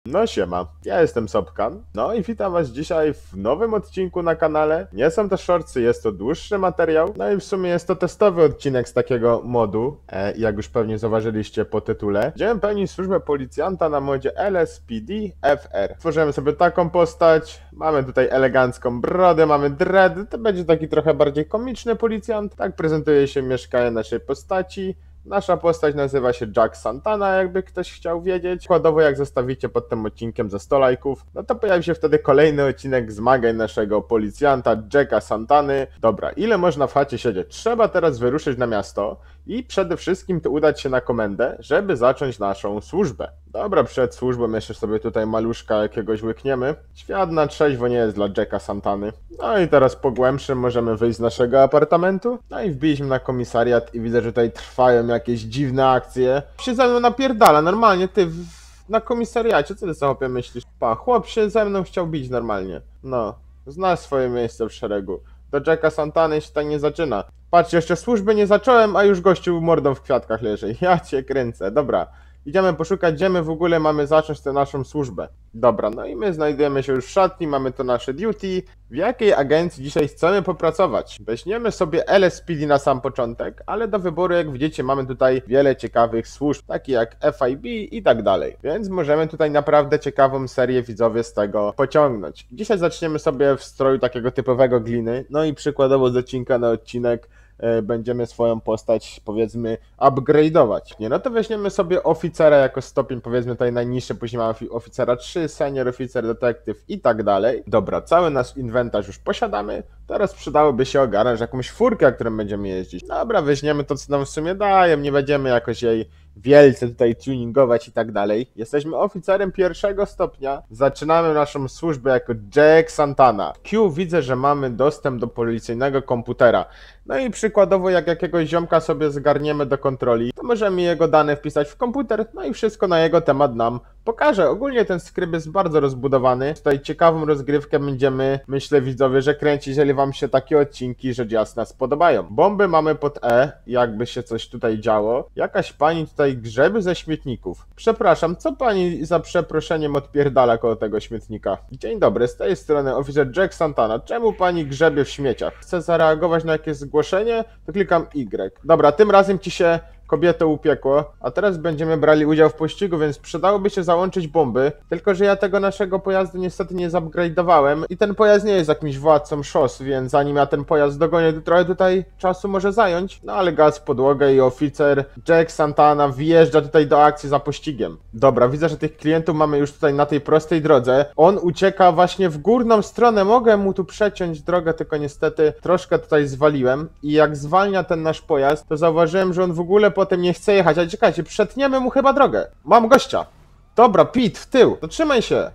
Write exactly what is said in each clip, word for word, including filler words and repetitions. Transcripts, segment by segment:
No siema, ja jestem Sobkan, no i witam was dzisiaj w nowym odcinku na kanale. Nie są to shortsy, jest to dłuższy materiał, no i w sumie jest to testowy odcinek z takiego modu, e, jak już pewnie zauważyliście po tytule. Będziemy pełnić służbę policjanta na modzie L S P D F R. Tworzymy sobie taką postać, mamy tutaj elegancką brodę, mamy dread, to będzie taki trochę bardziej komiczny policjant. Tak prezentuje się mieszkanie naszej postaci. Nasza postać nazywa się Jack Santana, jakby ktoś chciał wiedzieć. Przykładowo jak zostawicie pod tym odcinkiem ze sto lajków, no to pojawi się wtedy kolejny odcinek zmagań naszego policjanta Jacka Santany. Dobra, ile można w chacie siedzieć? Trzeba teraz wyruszyć na miasto i przede wszystkim to udać się na komendę, żeby zacząć naszą służbę. Dobra, przed służbą jeszcze sobie tutaj maluszka jakiegoś łykniemy. Świat na trzeźwo nie jest dla Jacka Santany. No i teraz po głębszym możemy wyjść z naszego apartamentu. No i wbiliśmy na komisariat i widzę, że tutaj trwają jakieś dziwne akcje. Się ze mną napierdala, normalnie, ty w... na komisariacie, co ty sobie myślisz? Pa, chłop się ze mną chciał bić normalnie. No, znasz swoje miejsce w szeregu. Do Jacka Santany się tak nie zaczyna. Patrz, jeszcze służby nie zacząłem, a już gościu mordą w kwiatkach leży. Ja cię kręcę, dobra. Idziemy poszukać, gdzie my w ogóle mamy zacząć tę naszą służbę. Dobra, no i my znajdujemy się już w szatni, mamy to nasze duty. W jakiej agencji dzisiaj chcemy popracować? Weźmiemy sobie L S P D na sam początek, ale do wyboru, jak widzicie, mamy tutaj wiele ciekawych służb, takie jak F I B i tak dalej. Więc możemy tutaj naprawdę ciekawą serię widzowie z tego pociągnąć. Dzisiaj zaczniemy sobie w stroju takiego typowego gliny, no i przykładowo z odcinka na odcinek będziemy swoją postać, powiedzmy, upgrade'ować. Nie, no to weźmiemy sobie oficera jako stopień, powiedzmy, tutaj najniższy, później mamy oficera trzy, senior oficer, detektyw i tak dalej. Dobra, cały nasz inwentarz już posiadamy, teraz przydałoby się ogarnąć jakąś furkę, którą będziemy jeździć. Dobra, weźmiemy to, co nam w sumie daje, nie będziemy jakoś jej wielce tutaj tuningować i tak dalej. Jesteśmy oficerem pierwszego stopnia, zaczynamy naszą służbę jako Jack Santana. Q, widzę, że mamy dostęp do policyjnego komputera. No i przykładowo jak jakiegoś ziomka sobie zgarniemy do kontroli, to możemy jego dane wpisać w komputer, no i wszystko na jego temat nam pokaże. Ogólnie ten skrypt jest bardzo rozbudowany. Tutaj ciekawą rozgrywkę będziemy, myślę widzowie, że kręcić, jeżeli wam się takie odcinki rzecz jasna spodobają. Bomby mamy pod E, jakby się coś tutaj działo. Jakaś pani tutaj grzeby ze śmietników. Przepraszam, co pani za przeproszeniem odpierdala koło tego śmietnika? Dzień dobry, z tej strony oficer Jack Santana. Czemu pani grzebie w śmieciach? Chcę zareagować na jakieś zgłoszenie? To klikam Y. Dobra, tym razem ci się kobieto upiekło, a teraz będziemy brali udział w pościgu, więc przydałoby się załączyć bomby, tylko że ja tego naszego pojazdu niestety nie zupgrade'owałem i ten pojazd nie jest jakimś władcą szos, więc zanim ja ten pojazd dogonię, to trochę tutaj czasu może zająć, no ale gaz w podłogę i oficer Jack Santana wjeżdża tutaj do akcji za pościgiem. Dobra, widzę, że tych klientów mamy już tutaj na tej prostej drodze, on ucieka właśnie w górną stronę, mogę mu tu przeciąć drogę, tylko niestety troszkę tutaj zwaliłem i jak zwalnia ten nasz pojazd, to zauważyłem, że on w ogóle potem nie chce jechać, ale czekajcie, przetniemy mu chyba drogę. Mam gościa. Dobra, Pit, w tył, to trzymaj się.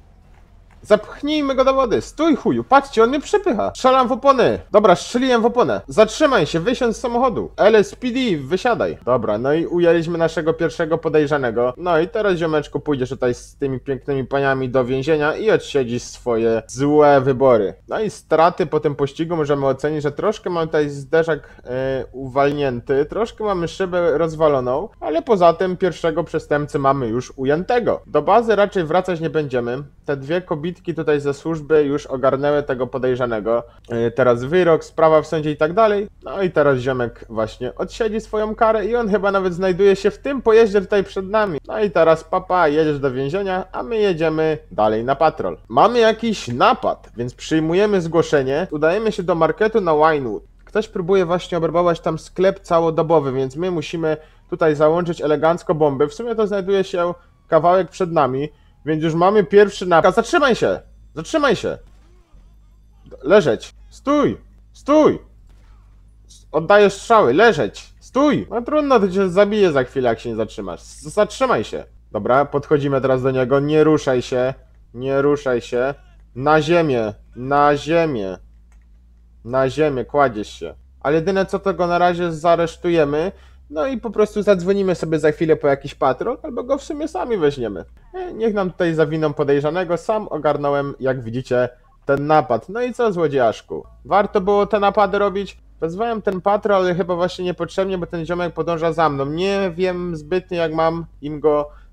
Zapchnijmy go do wody. Stój chuju, patrzcie, on mnie przepycha. Strzelam w opony. Dobra, strzeliłem w oponę. Zatrzymaj się, wysiądź z samochodu. L S P D, wysiadaj. Dobra, no i ujęliśmy naszego pierwszego podejrzanego. No i teraz, ziomeczku, pójdziesz tutaj z tymi pięknymi paniami do więzienia i odsiedzisz swoje złe wybory. No i straty po tym pościgu możemy ocenić, że troszkę mamy tutaj zderzak yy, uwalnięty, troszkę mamy szybę rozwaloną, ale poza tym pierwszego przestępcy mamy już ujętego. Do bazy raczej wracać nie będziemy. Te dwie kobiety tutaj ze służby już ogarnęły tego podejrzanego. Yy, teraz wyrok, sprawa w sądzie i tak dalej. No i teraz ziomek właśnie odsiedzi swoją karę i on chyba nawet znajduje się w tym pojeździe tutaj przed nami. No i teraz papa, jedziesz do więzienia, a my jedziemy dalej na patrol. Mamy jakiś napad, więc przyjmujemy zgłoszenie. Udajemy się do marketu na Winewood. Ktoś próbuje właśnie obrabować tam sklep całodobowy, więc my musimy tutaj załączyć elegancko bomby. W sumie to znajduje się kawałek przed nami. Więc już mamy pierwszy napad. Zatrzymaj się! Zatrzymaj się! Leżeć! Stój! Stój! Oddajesz strzały, leżeć! Stój! No trudno, to cię zabije za chwilę, jak się nie zatrzymasz. Zatrzymaj się! Dobra, podchodzimy teraz do niego. Nie ruszaj się. Nie ruszaj się. Na ziemię! Na ziemię! Na ziemię, kładziesz się. Ale jedyne co, to go na razie zaresztujemy. No i po prostu zadzwonimy sobie za chwilę po jakiś patrol, albo go w sumie sami weźmiemy. Niech nam tutaj zawiną podejrzanego, sam ogarnąłem, jak widzicie, ten napad. No i co, złodziejaszku? Warto było te napady robić? Wezwałem ten patrol, ale chyba właśnie niepotrzebnie, bo ten ziomek podąża za mną. Nie wiem zbytnio, jak mam im go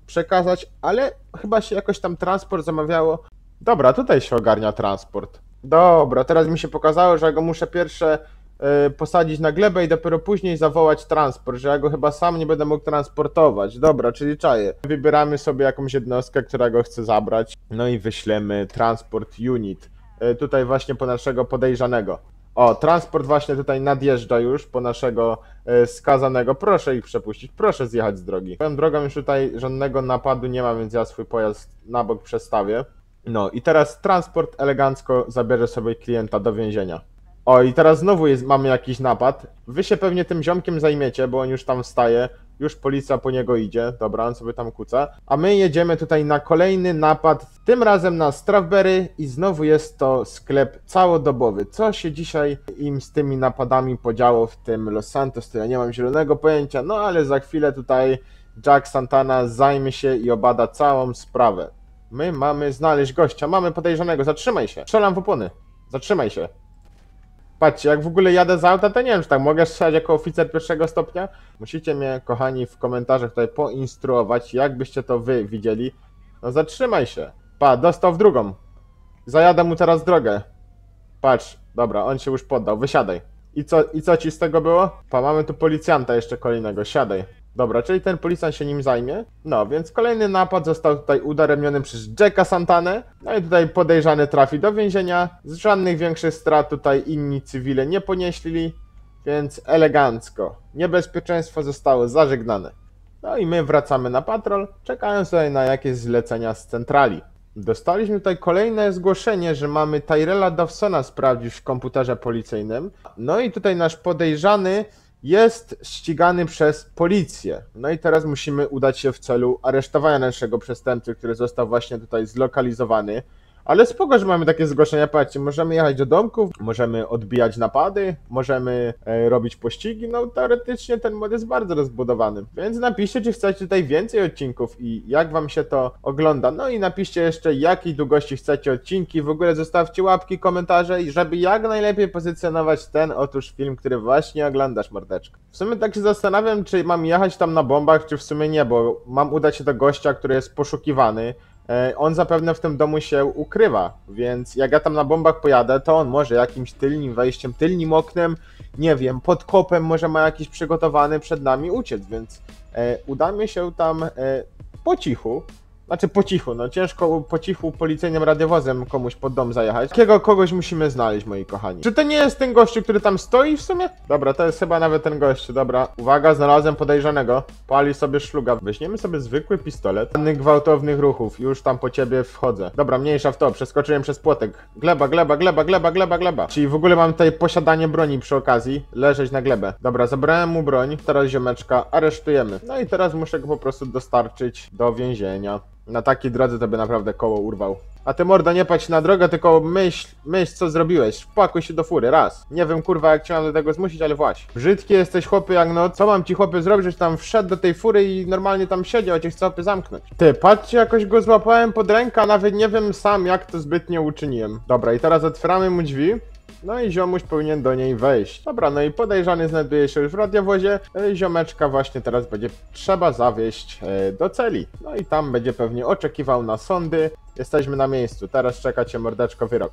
przekazać, ale chyba się jakoś tam transport zamawiało. Dobra, tutaj się ogarnia transport. Dobra, teraz mi się pokazało, że ja go muszę pierwsze y, posadzić na glebę i dopiero później zawołać transport, że ja go chyba sam nie będę mógł transportować. Dobra, czyli czaję. Wybieramy sobie jakąś jednostkę, która go chce zabrać, no i wyślemy transport unit. Y, tutaj właśnie po naszego podejrzanego. O, transport właśnie tutaj nadjeżdża już po naszego y, skazanego. Proszę ich przepuścić, proszę zjechać z drogi. Swoją drogą już tutaj żadnego napadu nie ma, więc ja swój pojazd na bok przestawię. No i teraz transport elegancko zabierze sobie klienta do więzienia. O, i teraz znowu jest, mamy jakiś napad. Wy się pewnie tym ziomkiem zajmiecie, bo on już tam wstaje. Już policja po niego idzie. Dobra, on sobie tam kuca. A my jedziemy tutaj na kolejny napad. Tym razem na Strawberry i znowu jest to sklep całodobowy. Co się dzisiaj im z tymi napadami podziało w tym Los Santos, to ja nie mam zielonego pojęcia. No ale za chwilę tutaj Jack Santana zajmie się i obada całą sprawę. My mamy znaleźć gościa, mamy podejrzanego, zatrzymaj się. Strzelam w opony, zatrzymaj się. Patrzcie, jak w ogóle jadę z auta, to nie wiem, czy tak mogę strzelać jako oficer pierwszego stopnia. Musicie mnie, kochani, w komentarzach tutaj poinstruować, jak byście to wy widzieli. No zatrzymaj się. Pa, dostał w drugą. Zajadę mu teraz drogę. Patrz, dobra, on się już poddał, wysiadaj. I co, i co ci z tego było? Pa, mamy tu policjanta jeszcze kolejnego, siadaj. Dobra, czyli ten policjant się nim zajmie. No, więc kolejny napad został tutaj udaremniony przez Jacka Santanę. No i tutaj podejrzany trafi do więzienia. Z żadnych większych strat tutaj inni cywile nie ponieśli, więc elegancko. Niebezpieczeństwo zostało zażegnane. No i my wracamy na patrol, czekając tutaj na jakieś zlecenia z centrali. Dostaliśmy tutaj kolejne zgłoszenie, że mamy Tyrella Dawsona sprawdzić w komputerze policyjnym. No i tutaj nasz podejrzany jest ścigany przez policję. No i teraz musimy udać się w celu aresztowania naszego przestępcy, który został właśnie tutaj zlokalizowany. Ale spoko, że mamy takie zgłoszenia, patrzcie, możemy jechać do domków, możemy odbijać napady, możemy e, robić pościgi, no teoretycznie ten mod jest bardzo rozbudowany. Więc napiszcie, czy chcecie tutaj więcej odcinków i jak wam się to ogląda. No i napiszcie jeszcze, jakiej długości chcecie odcinki, w ogóle zostawcie łapki, komentarze, żeby jak najlepiej pozycjonować ten otóż film, który właśnie oglądasz, mordeczko. W sumie tak się zastanawiam, czy mam jechać tam na bombach, czy w sumie nie, bo mam udać się do gościa, który jest poszukiwany. On zapewne w tym domu się ukrywa, więc jak ja tam na bombach pojadę, to on może jakimś tylnym wejściem, tylnym oknem, nie wiem, pod kopem może ma jakiś przygotowany przed nami uciec, więc e, udamy się tam e, po cichu. Znaczy po cichu, no ciężko po cichu policyjnym radiowozem komuś pod dom zajechać. Takiego kogoś musimy znaleźć, moi kochani. Czy to nie jest ten gościu, który tam stoi w sumie? Dobra, to jest chyba nawet ten gościu, dobra. Uwaga, znalazłem podejrzanego. Pali sobie szluga. Weźmiemy sobie zwykły pistolet. Żadnych gwałtownych ruchów, już tam po ciebie wchodzę. Dobra, mniejsza w to, przeskoczyłem przez płotek. Gleba, gleba, gleba, gleba, gleba, gleba. Czyli w ogóle mam tutaj posiadanie broni przy okazji. Leżeć na glebę. Dobra, zabrałem mu broń, teraz ziomeczka aresztujemy. No i teraz muszę go po prostu dostarczyć do więzienia. Na takiej drodze to by naprawdę koło urwał. A ty mordo, nie patrz na drogę, tylko myśl, myśl co zrobiłeś. Wpakuj się do fury, raz. Nie wiem kurwa jak cię mam do tego zmusić, ale właśnie. Brzydki jesteś chłopy jak no, co mam ci chłopy zrobić, żeś tam wszedł do tej fury i normalnie tam siedział, a cię chce chłopy zamknąć. Ty, patrzcie, jakoś go złapałem pod rękę, a nawet nie wiem sam jak to zbytnio uczyniłem. Dobra, i teraz otwieramy mu drzwi. No i ziomuś powinien do niej wejść. Dobra, no i podejrzany znajduje się już w radiowozie. Ziomeczka właśnie teraz będzie trzeba zawieźć do celi. No i tam będzie pewnie oczekiwał na sądy. Jesteśmy na miejscu. Teraz czeka cię mordeczko wyrok.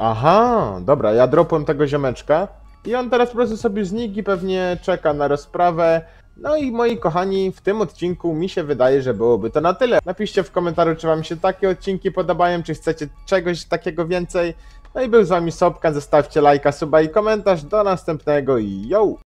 Aha, dobra, ja dropłem tego ziomeczka. I on teraz po prostu sobie znikł i pewnie czeka na rozprawę. No i moi kochani, w tym odcinku mi się wydaje, że byłoby to na tyle. Napiszcie w komentarzu, czy wam się takie odcinki podobają, czy chcecie czegoś takiego więcej. No i był z wami Sobkan, zostawcie lajka, suba i komentarz. Do następnego i yo!